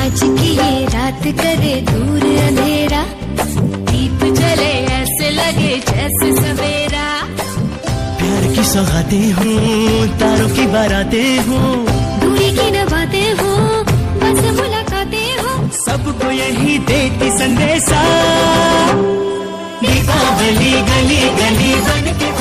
आज की ये रात करे दूर अंधेरा, दीप जले ऐसे लगे जैसे सवेरा। प्यार की सौगातें हूँ, तारों की बारातें हूँ, दूरी की न बातें हो, बस मुलाकातें हो, सबको यही देती संदेशा। दीपावली गली गली बन के